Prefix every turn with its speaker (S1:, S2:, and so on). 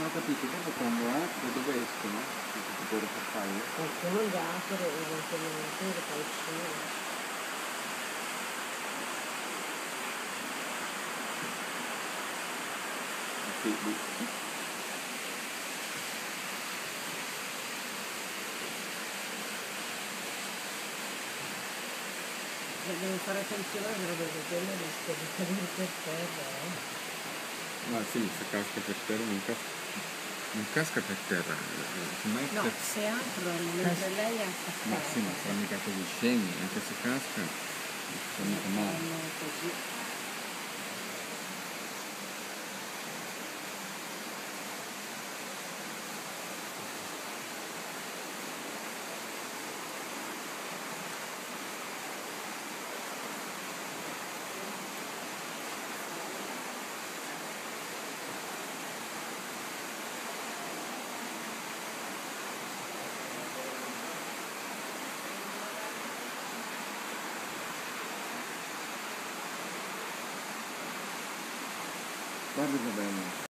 S1: ho capito, dopo quando da dove escono? Tipo da fare?
S2: Qualcuno li apre eventualmente li fa uscire.
S1: Sì.
S2: Devi fare attenzione perché quello rischia di cadere per terra,
S1: Ma sì, se casca per terra non casca per terra.
S2: No, se aprono mentre lei è attaccata.
S1: Ma sì, ma sarà mica così scemi, anche se casca, non fa mica male.
S2: Così.
S1: Guarda che bello.